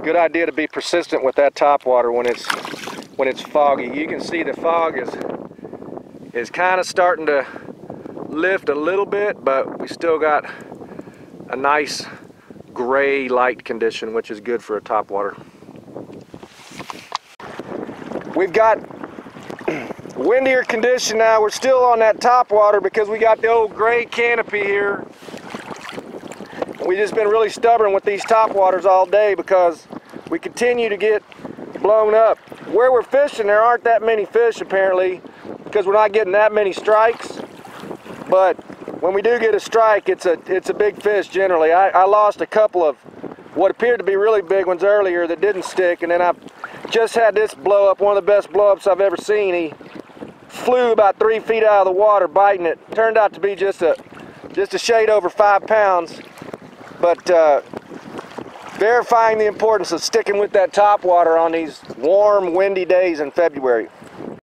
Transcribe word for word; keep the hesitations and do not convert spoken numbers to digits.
good idea to be persistent with that top water when it's when it's foggy. You can see the fog is is kind of starting to lift a little bit, but we still got a nice gray light condition, which is good for a top water. We've got windier condition now. We're still on that top water because we got the old gray canopy here. We've just been really stubborn with these top waters all day because we continue to get blown up. Where we're fishing, there aren't that many fish apparently because we're not getting that many strikes. But when we do get a strike, it's a it's a big fish generally. I, I lost a couple of what appeared to be really big ones earlier that didn't stick, and then I just had this blow up, one of the best blow ups I've ever seen. He flew about three feet out of the water biting it. Turned out to be just a just a shade over five pounds. But uh, verifying the importance of sticking with that top water on these warm, windy days in February.